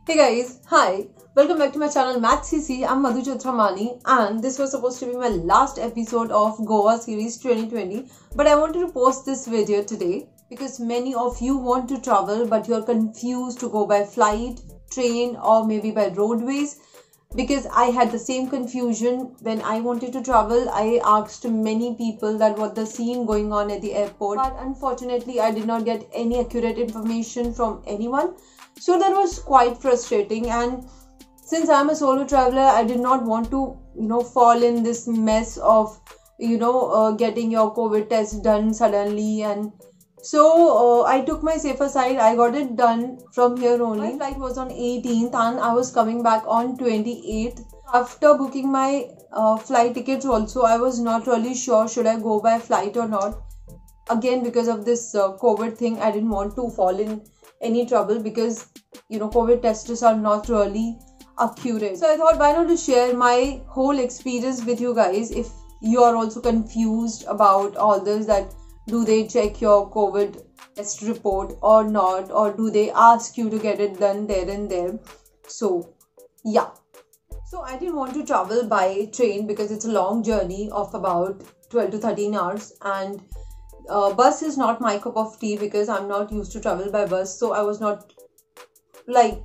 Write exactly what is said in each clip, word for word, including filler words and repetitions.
Hey guys, hi, welcome back to my channel Math C C. I'm Madhu Chitramani and this was supposed to be my last episode of Goa series twenty twenty, but I wanted to post this video today because many of you want to travel but you're confused to go by flight, train or maybe by roadways. Because I had the same confusion when I wanted to travel. I asked many people that what the scene going on at the airport, but unfortunately I did not get any accurate information from anyone. So that was quite frustrating, and since I'm a solo traveler, I did not want to, you know, fall in this mess of, you know, uh, getting your COVID test done suddenly. And so uh, I took my safer side. I got it done from here only. My flight was on eighteenth and I was coming back on twenty-eighth. After booking my uh, flight tickets also, I was not really sure should I go by flight or not. Again, because of this uh, COVID thing, I didn't want to fall in any trouble because, you know, COVID tests are not really accurate. So I thought, why not to share my whole experience with you guys if you are also confused about all this, that do they check your COVID test report or not, or do they ask you to get it done there and there. So yeah, so I didn't want to travel by train because it's a long journey of about twelve to thirteen hours, and uh, bus is not my cup of tea because I'm not used to travel by bus. So I was not like,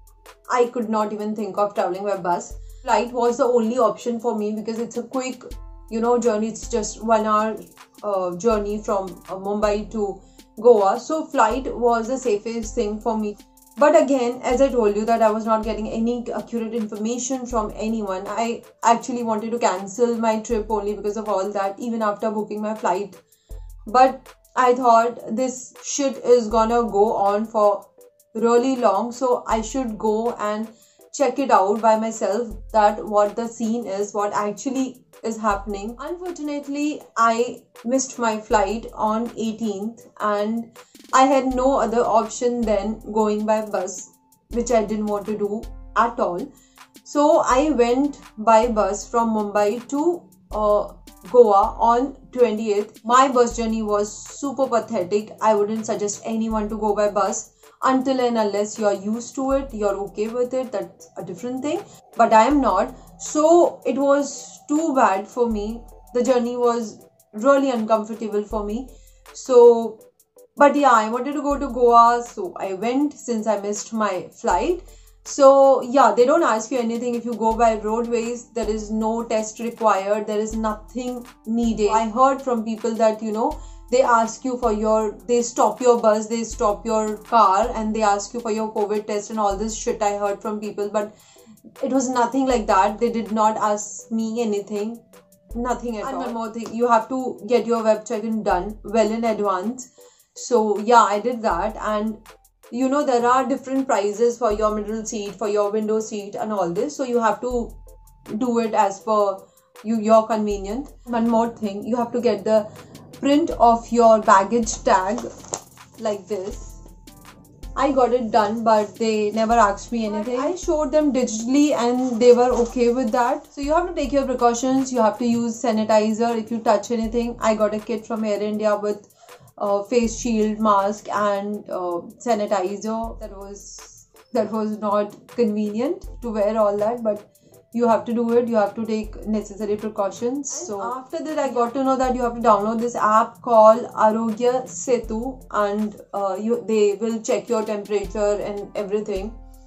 I could not even think of traveling by bus. Flight was the only option for me because it's a quick, you know, journey. It's just one hour uh, journey from uh, Mumbai to Goa. So flight was the safest thing for me. But again, as I told you that I was not getting any accurate information from anyone. I actually wanted to cancel my trip only because of all that, even after booking my flight. But I thought this shit is gonna go on for really long, so I should go and check it out by myself, that what the scene is, what actually is happening. Unfortunately, I missed my flight on eighteenth and I had no other option than going by bus, which I didn't want to do at all. So I went by bus from Mumbai to uh, Goa on twenty-eighth. My bus journey was super pathetic. I wouldn't suggest anyone to go by bus until and unless you're used to it, you're okay with it. That's a different thing, but I am not. So it was too bad for me. The journey was really uncomfortable for me. So but yeah, I wanted to go to Goa, so I went since I missed my flight. So yeah, they don't ask you anything if you go by roadways. There is no test required. There is nothing needed. I heard from people that, you know, they ask you for your, they stop your bus, they stop your car and they ask you for your COVID test and all this shit. I heard from people, but it was nothing like that. They did not ask me anything, nothing at all. And one more thing, you have to get your web check-in done well in advance. So yeah, I did that. And you know, there are different prices for your middle seat, for your window seat and all this. So you have to do it as per you, your convenience. One more thing, you have to get the print of your baggage tag like this. I got it done, but they never asked me anything. I showed them digitally and they were okay with that. So you have to take your precautions. You have to use sanitizer if you touch anything. I got a kit from Air India with Uh, face shield, mask and uh, sanitizer. That was that was not convenient to wear all that, but you have to do it. You have to take necessary precautions. And so after that, I got to know that you have to download this app called Arogya Setu, and uh, you they will check your temperature and everything.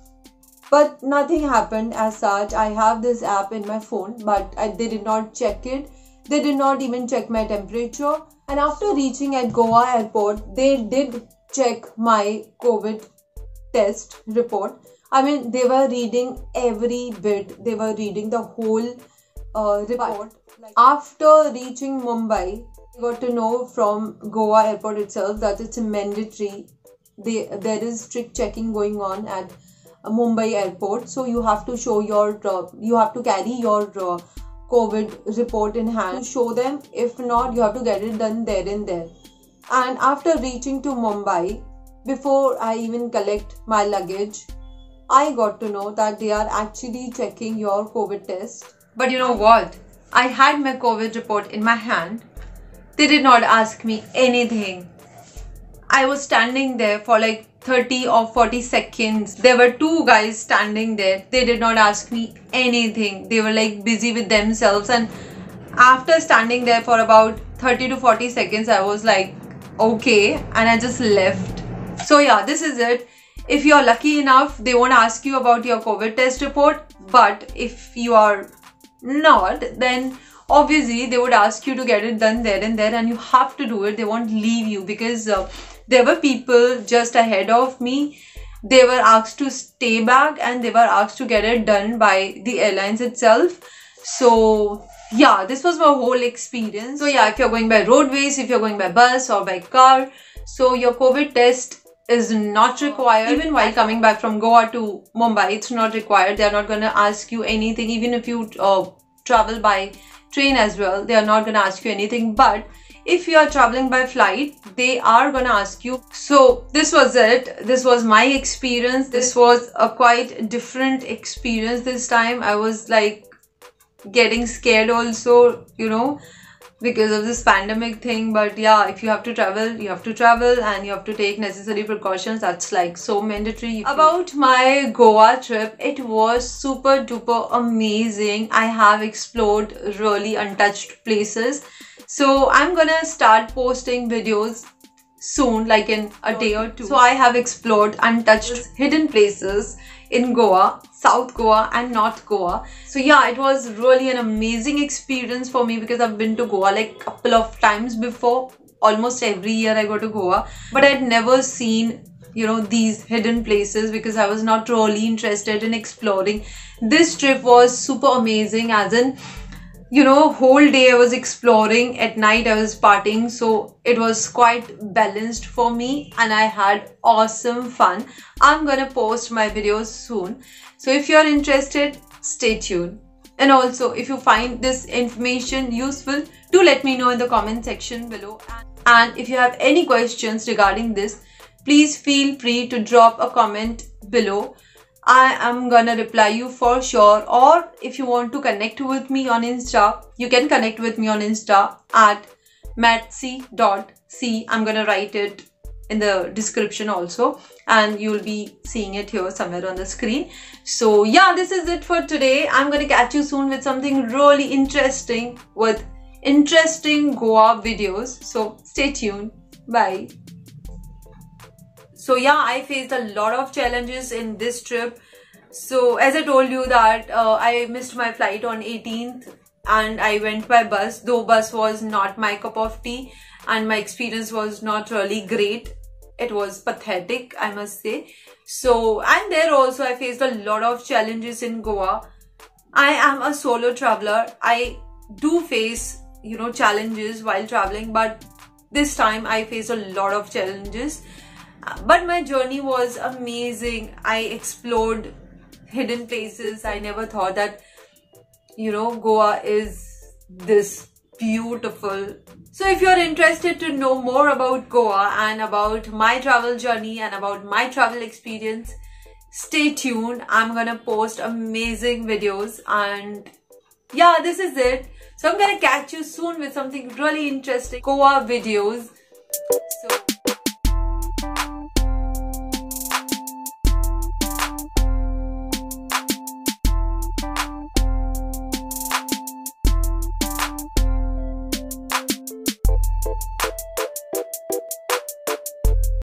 But nothing happened as such. I have this app in my phone, but I, they did not check it. They did not even check my temperature. And after reaching at Goa airport, they did check my COVID test report. I mean, they were reading every bit. They were reading the whole uh, report. But after reaching Mumbai, I got to know from Goa airport itself that it's mandatory. They, there is strict checking going on at uh, Mumbai airport. So you have to show your, uh, you have to carry your uh, COVID report in hand to show them. If not, you have to get it done there and there. And after reaching to Mumbai, before I even collect my luggage, I got to know that they are actually checking your COVID test. But you know what? I had my COVID report in my hand. They did not ask me anything. I was standing there for like thirty or forty seconds. There were two guys standing there. They did not ask me anything. They were like busy with themselves. And after standing there for about thirty to forty seconds, I was like, okay. And I just left. So yeah, this is it. If you are lucky enough, they won't ask you about your COVID test report. But if you are not, then obviously they would ask you to get it done there and there, and you have to do it. They won't leave you, because uh, there were people just ahead of me. They were asked to stay back, and they were asked to get it done by the airlines itself. So yeah, this was my whole experience. So yeah, if you're going by roadways, if you're going by bus or by car, so your COVID test is not required. Even while coming back from Goa to Mumbai, it's not required. They're not going to ask you anything. Even if you uh, travel by train as well, they are not going to ask you anything. But if you are traveling by flight, they are going to ask you. So this was it. This was my experience. This was a quite different experience this time. I was like getting scared also, you know, because of this pandemic thing. But yeah, if you have to travel, you have to travel, and you have to take necessary precautions. That's like so mandatory. About my Goa trip, it was super duper amazing. I have explored really untouched places. So I'm gonna start posting videos soon, like in a day or two. So I have explored untouched hidden places in Goa, South Goa and North Goa. So yeah, it was really an amazing experience for me, because I've been to Goa like a couple of times before. Almost every year I go to Goa, but I'd never seen, you know, these hidden places, because I was not really interested in exploring. This trip was super amazing, as in, you know, whole day I was exploring, at night I was partying, so it was quite balanced for me, and I had awesome fun. I'm gonna post my videos soon, so if you're interested, stay tuned. And also, if you find this information useful, do let me know in the comment section below. And if you have any questions regarding this, please feel free to drop a comment below. I am gonna reply you for sure. Or if you want to connect with me on Insta, you can connect with me on Insta at matsy dot c. I'm gonna write it in the description also, and you'll be seeing it here somewhere on the screen. So yeah, this is it for today. I'm gonna catch you soon with something really interesting, with interesting Goa videos. So stay tuned. Bye. So yeah, I faced a lot of challenges in this trip. So as I told you that uh, I missed my flight on eighteenth, and I went by bus, though bus was not my cup of tea, and my experience was not really great. It was pathetic, I must say. So, and there also I faced a lot of challenges in Goa. I am a solo traveler. I do face, you know, challenges while traveling, but this time I faced a lot of challenges. But my journey was amazing. I explored hidden places. I never thought that, you know, Goa is this beautiful. So if you're interested to know more about Goa and about my travel journey and about my travel experience, stay tuned. I'm gonna post amazing videos, and yeah, this is it. So I'm gonna catch you soon with something really interesting Goa videos. So